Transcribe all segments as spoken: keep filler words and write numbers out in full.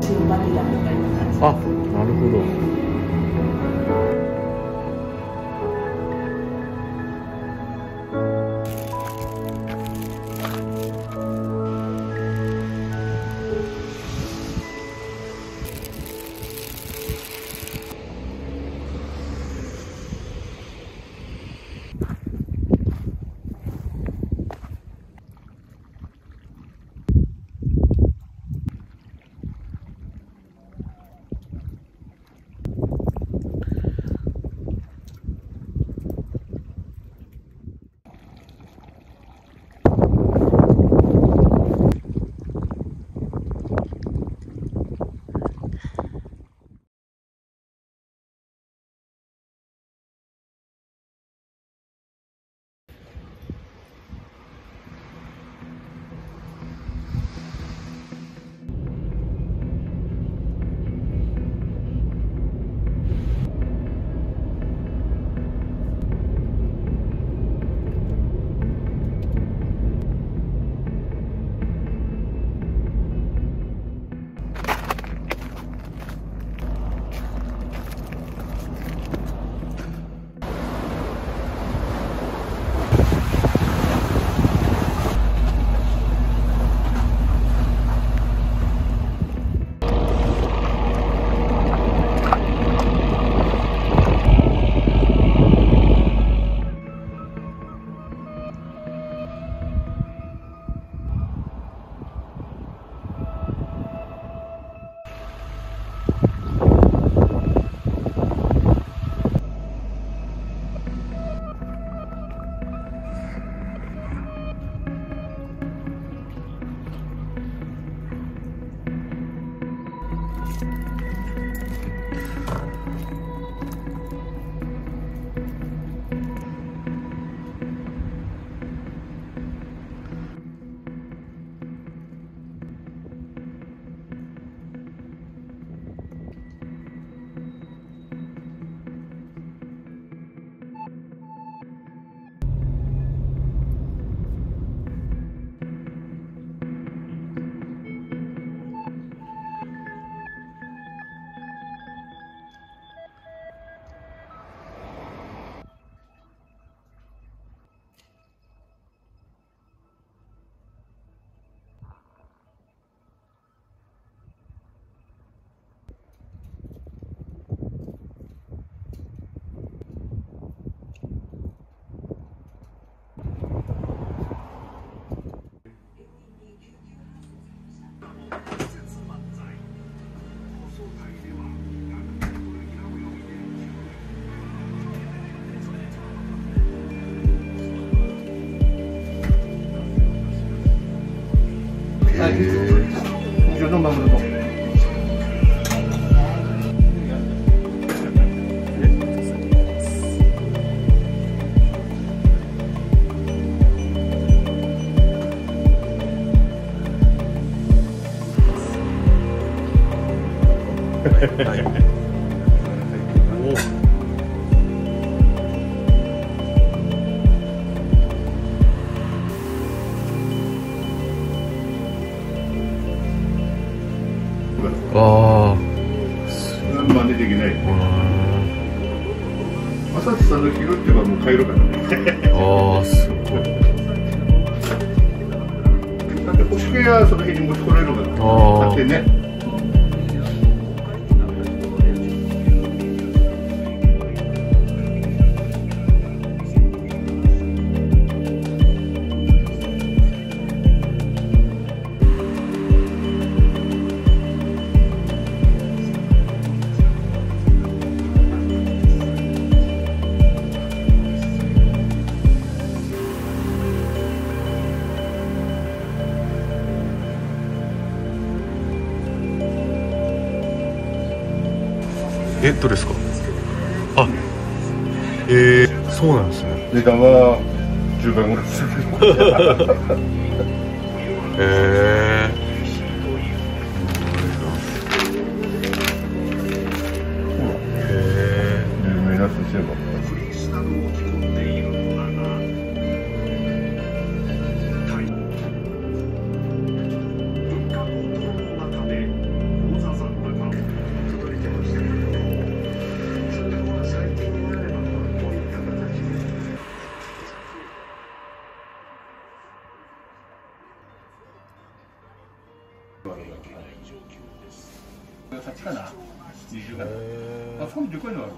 塩だけやめたいな感じ。 あ、なるほど。 はい、じゃあどんどんどんどん。 はい。ああ、 真似できない。朝日さんの拾ってばもう帰るからね。 ああ、すごい。 だって星毛やその辺に持ち来られるから。だってね。 え、どれですか。あ、えー、そうなんですね。 値段はじゅうばいぐらいする。 えー。へー。 有名な寿司屋ばっかり。 文化高騰の中で大座さはちかな、にじゅうかな。あそこにでかいのある。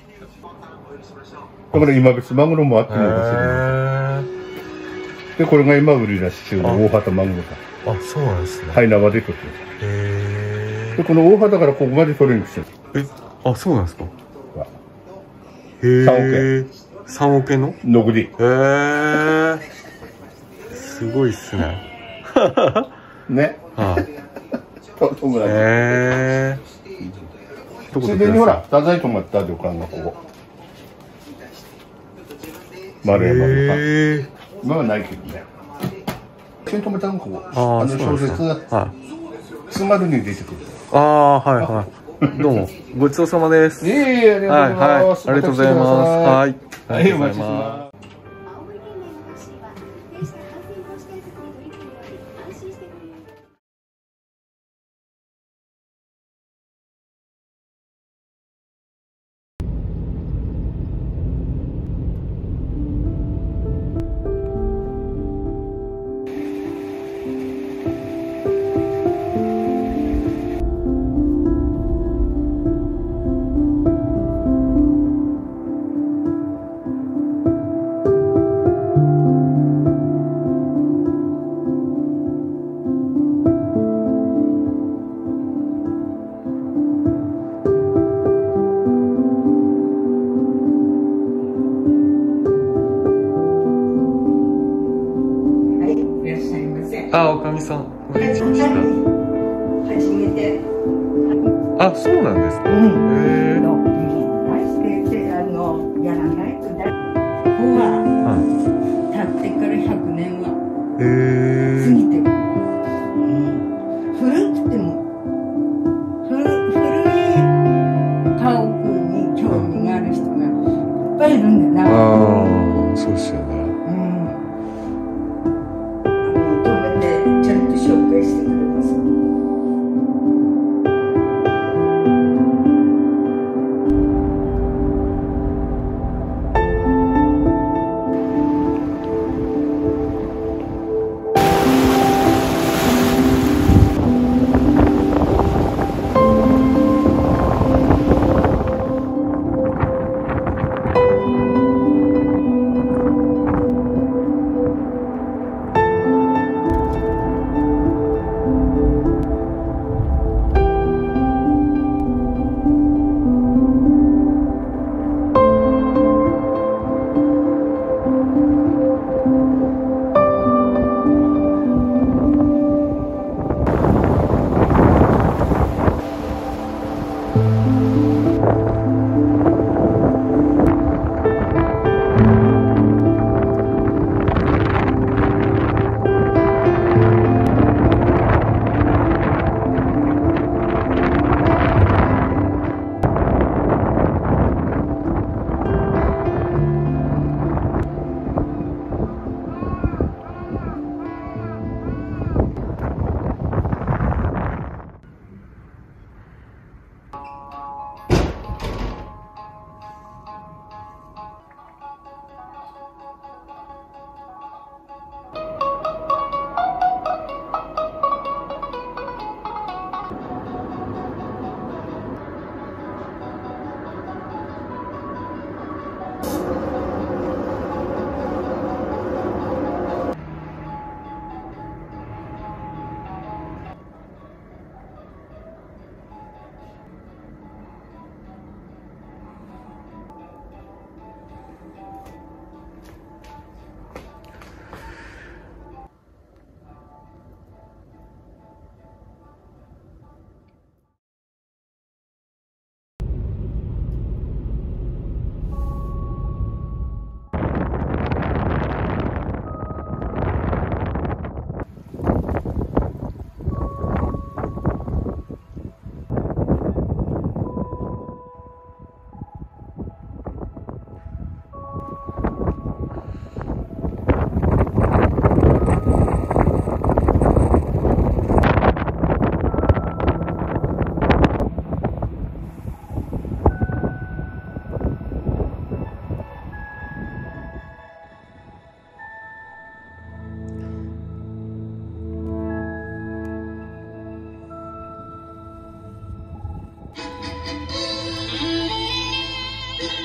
だから今別マグロもあってもですね。でこれが今売り出し中の大畑マグロさ。 あ、そうなんですね。 はい、生で取ってる。 へでこの大畑からここまで取れるんですよ。 え、あ、そうなんですか。 へえ。 さんおくえんの残り。 へえ。すごいっすね。 ね。 はい。 友達。 へえ。 ついでにほら、太宰泊まった旅館がここ。丸山旅館。今はないけどね。一緒に泊めたのここ。 ああの小説。 はい。 津軽に出てくる。 ああ、はいはい。どうも、ごちそうさまです。 いえいえ、ありがとうございます。 はい、はい、ありがとうございます。はい。 はい、お待ちしてます。 あ、おかみさん。こんにちは。 初めて。 あ、そうなんですか。 うん。 へえ。 の、してあのやらないとだ。ここは立ってからひゃくねんは過ぎてる。古くても古古い家屋に興味がある人がいっぱいいるんだな。 ああ、そうですよね。 ちゃんと紹介してくれます。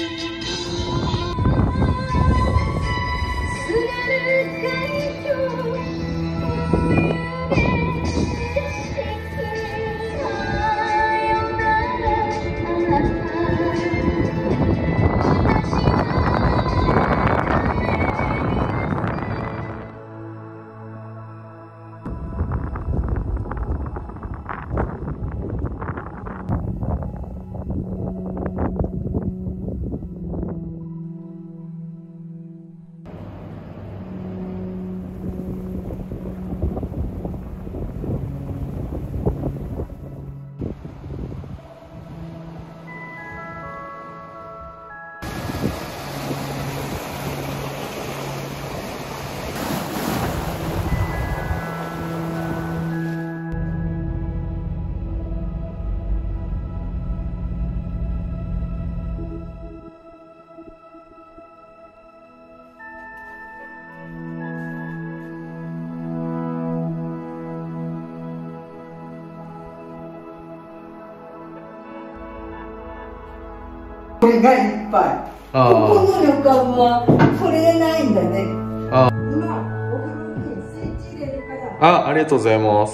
これがいっぱい。ここの旅館はこれがないんだね。 あ今お風呂にスイッチ入れるから。 あ、ありがとうございます。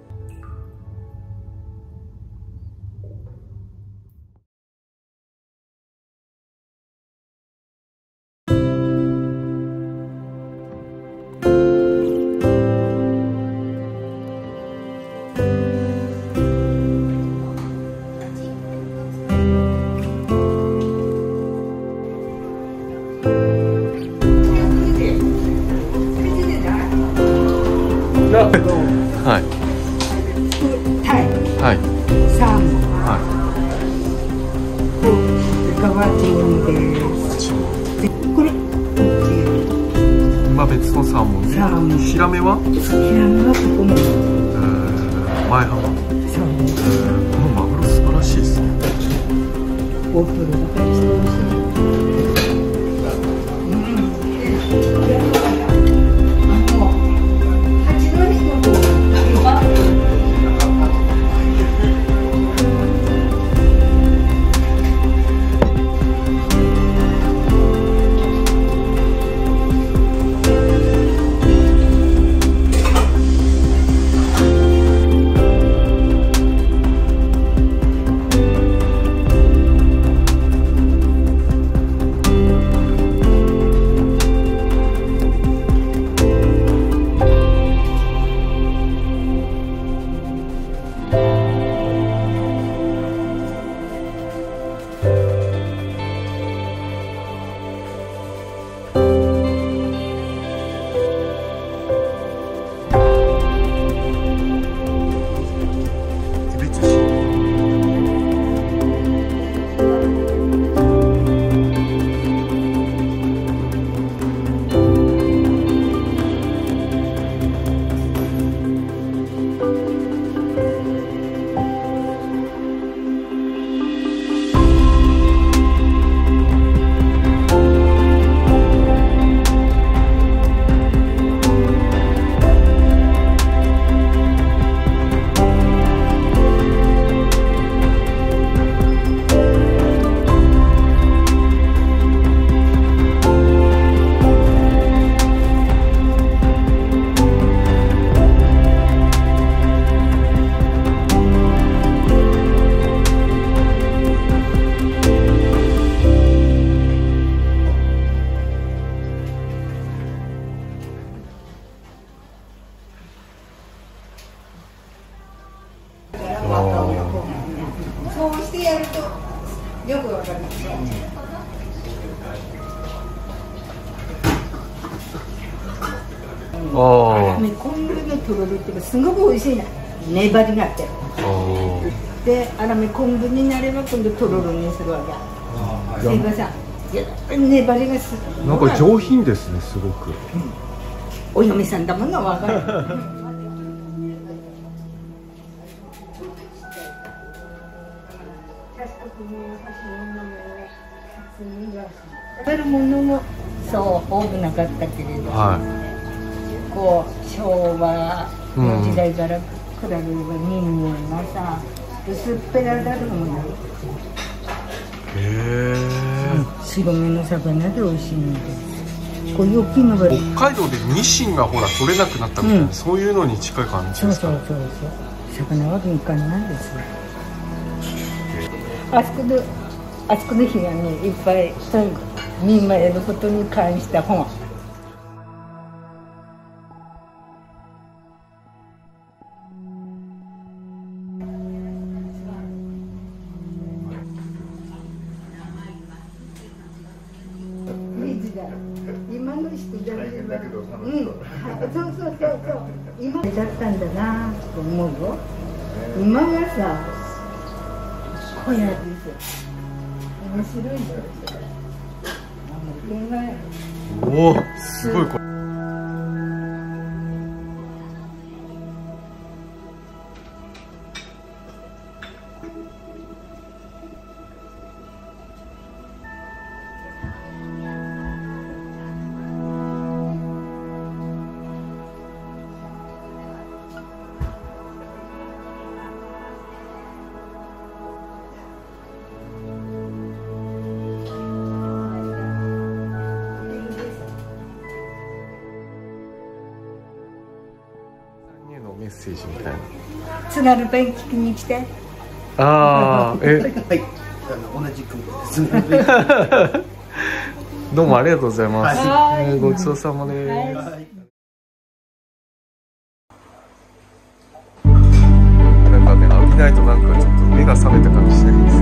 はい。 タイ。 はい。 サーモン。 はい。 ガワチンです。これ。 今別のサーモンね。 サーモン。 ヒラメは？ ヒラメはここも。 えー、前浜。 そう。 えー、このマグロ素晴らしいですね。 お風呂だからしてほしい。そうしてやるとよくわかります。 ああ。 昆布のとろろってすごく美味しいな。粘りがあって。で、あらめ昆布になれば今度とろろにするわけ。すいません。粘りがす。 なんか上品ですね、すごく。 お嫁さんだものわかる。食べるものもそう多くなかったけれど、はい、こう昭和の時代から比べれば人間がさ薄っぺらだるもの。 へえ。 白身の魚で美味しいんです。こういう大きいのが北海道でニシンがほら取れなくなったみたいな、うん、そういうのに近い感じですか。 そうそうそうそう、魚は敏感なんですよ。あそこであそこの日がねいっぱい本民間のことに関した本。今の人じゃないんだけど楽しそう。そうそうそうそう。今だったんだなと思うよ。今がさ、小屋ですよ。面白いんだよ。 おお、すごいこれ。メッセージみたいな。 津軽弁聞きに来て。 ああ、え、 はい、あの同じく津軽弁。 どうもありがとうございます。 はい、 ごちそうさまです。はい、なんかね、浴びないとなんかちょっと目が覚めた感じしないです。